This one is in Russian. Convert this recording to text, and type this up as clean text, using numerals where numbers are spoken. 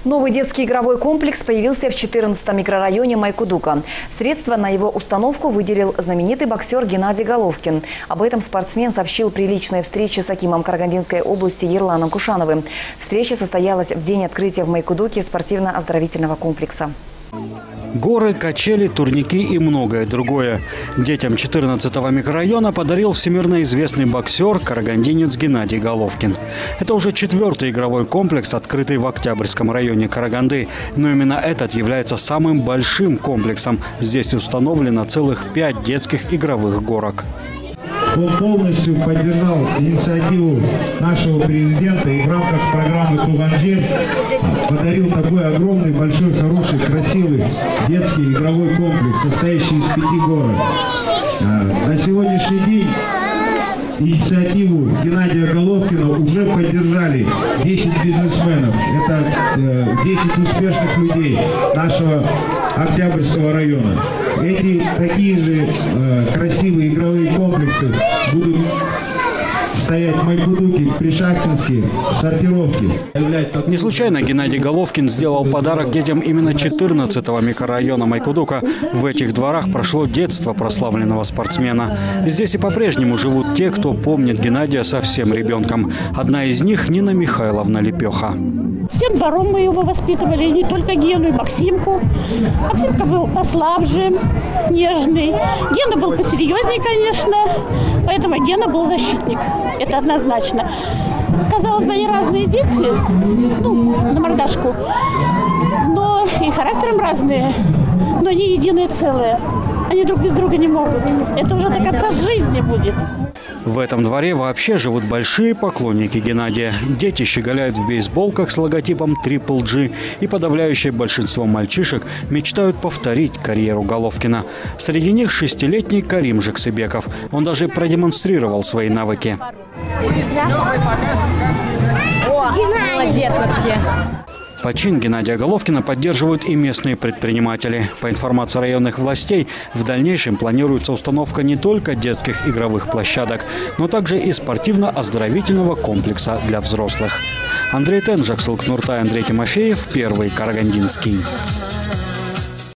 Новый детский игровой комплекс появился в 14-м микрорайоне Майкудука. Средства на его установку выделил знаменитый боксер Геннадий Головкин. Об этом спортсмен сообщил при личной встрече с акимом Карагандинской области Ерланом Кушановым. Встреча состоялась в день открытия в Майкудуке спортивно-оздоровительного комплекса. Горы, качели, турники и многое другое. Детям 14-го микрорайона подарил всемирно известный боксер, карагандинец Геннадий Головкин. Это уже 4-й игровой комплекс, открытый в Октябрьском районе Караганды. Но именно этот является самым большим комплексом. Здесь установлено целых 5 детских игровых горок. Он полностью поддержал инициативу нашего президента и в рамках программы «Туганжель» подарил такой огромный, большой, хороший, красивый детский игровой комплекс, состоящий из 5 горок. На сегодняшний день инициативу Геннадия Головкина уже поддержали 10 бизнесменов. Это 10 успешных людей нашего Октябрьского района. Эти такие же красивые игровые комплексы будут стоять в Майкудуке, Пришахтинске, Сортировке. Не случайно Геннадий Головкин сделал подарок детям именно 14-го микрорайона Майкудука. В этих дворах прошло детство прославленного спортсмена. Здесь и по-прежнему живут те, кто помнит Геннадия совсем ребенком. Одна из них – Нина Михайловна Лепеха. Всем двором мы его воспитывали, и не только Гену, и Максимку. Максимка был послабже, нежный. Гена был посерьезнее, конечно, поэтому Гена был защитник. Это однозначно. Казалось бы, они разные дети, на мордашку, но и характером разные, но они единое целое. Они друг без друга не могут. Это уже до конца жизни будет. В этом дворе вообще живут большие поклонники Геннадия. Дети щеголяют в бейсболках с логотипом Triple G, и подавляющее большинство мальчишек мечтают повторить карьеру Головкина. Среди них 6-летний Карим Жексыбеков. Он даже продемонстрировал свои навыки. Молодец вообще. Почин Геннадия Головкина поддерживают и местные предприниматели. По информации районных властей, в дальнейшем планируется установка не только детских игровых площадок, но также и спортивно-оздоровительного комплекса для взрослых. Андрей Тенжак, Нуртай, Андрей Тимофеев, Первый Карагандинский.